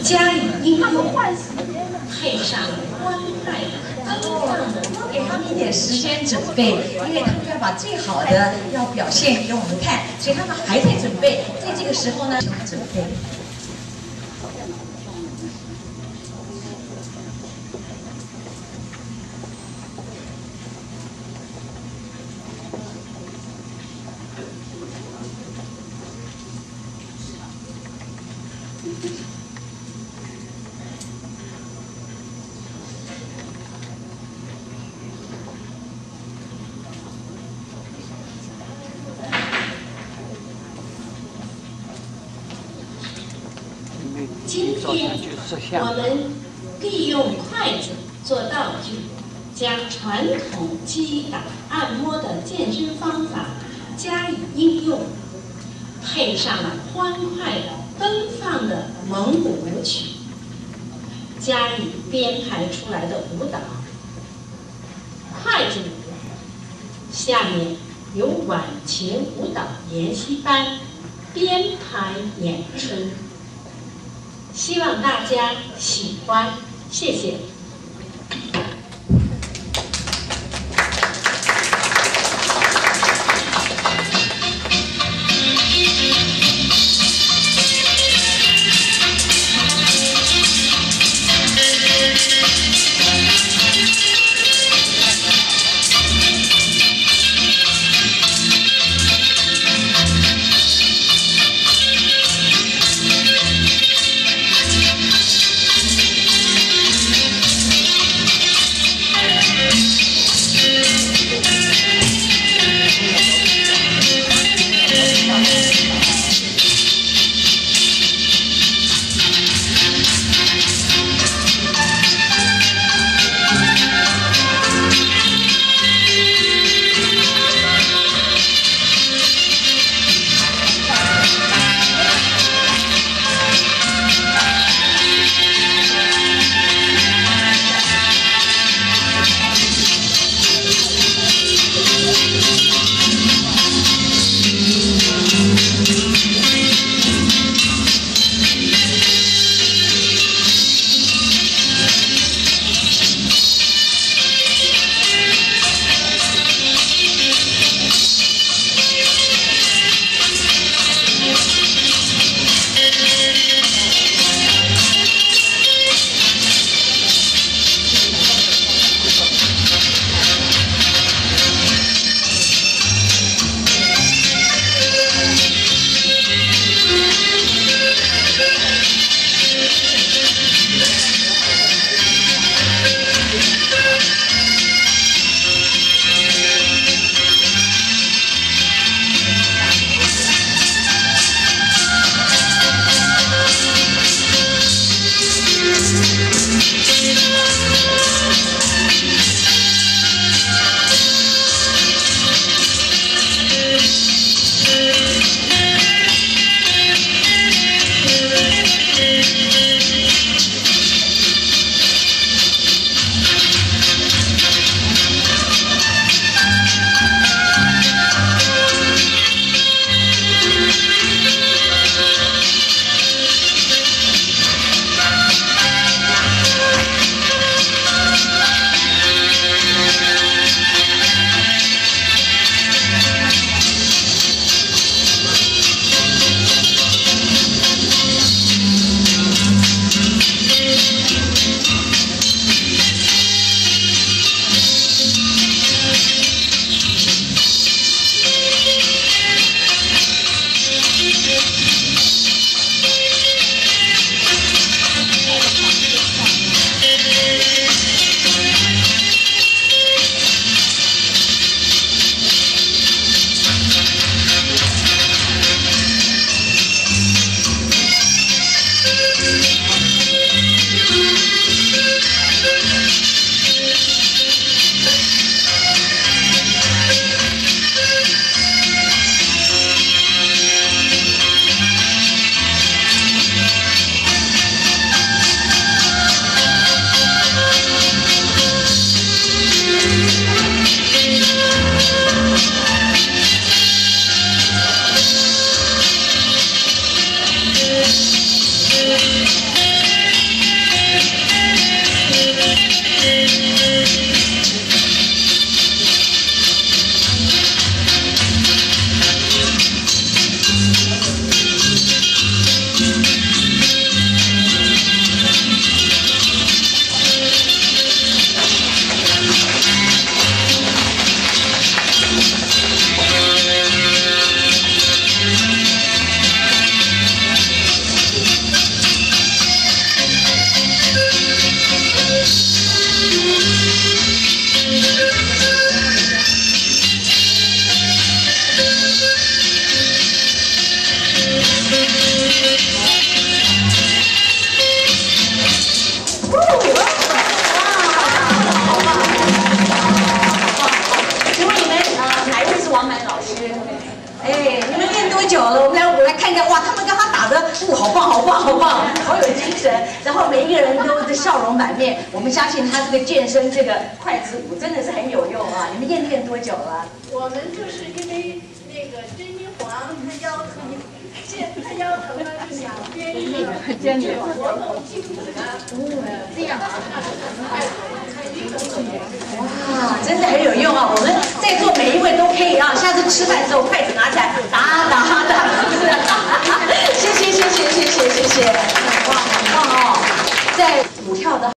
加以应用，配上欢快的奔放的，多给他们一点时间准备，因为他们要把最好的要表现给我们看，所以他们还在准备，在这个时候呢，准备。 今天我们利用筷子做道具，将传统击打按摩的健身方法加以应用，配上了欢快的奔放的蒙古舞曲，加以编排出来的舞蹈。筷子舞，下面由晚前舞蹈研习班编排演出。 希望大家喜欢，谢谢。 好棒，好棒，好有精神。然后每一个人都是笑容满面，我们相信他这个健身这个筷子舞真的是很有用啊！你们练多久了？ 我们就是因为那个甄金黄他腰疼，他腰疼了就想编一个活动筋骨的这样哇，真的很有用啊！我们在座每一位都可以啊，下次吃饭之后筷子拿起来打打